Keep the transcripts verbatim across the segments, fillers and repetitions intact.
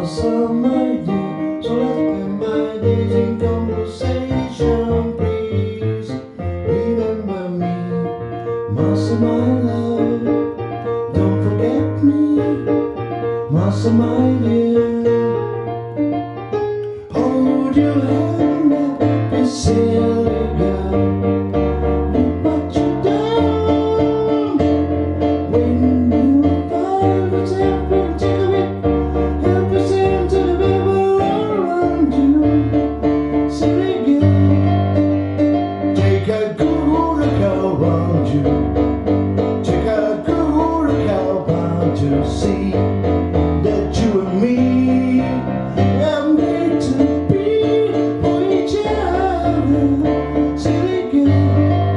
Muscle my day, so let's spend my days in conversation. Please remember me, muscle my love. Don't forget me, muscle my dear. Hold your hand up, you silly girl. Look what you done when you find yourself with a tickle it. Help yourself to the people around you. Silly girl, take a good look around you. Take a good look around you. See that you and me are made to be for each other. Silly girl.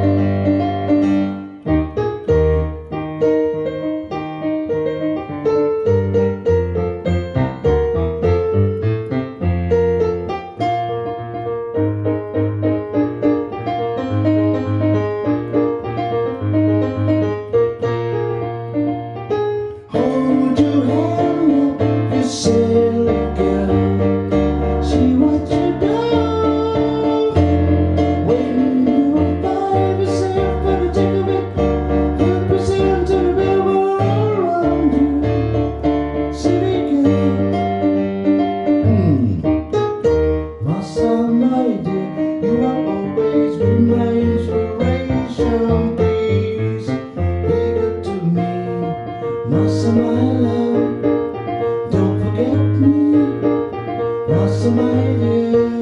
Hold your hand up, you silly girl. See what you done when you find yourself for the tick of it. Help yourself to the people around you. Silly girl. Hmm. Muscle my dear, you will always be my inspiration. Please be good to me, muscle my love. Don't forget me, muscle my dear.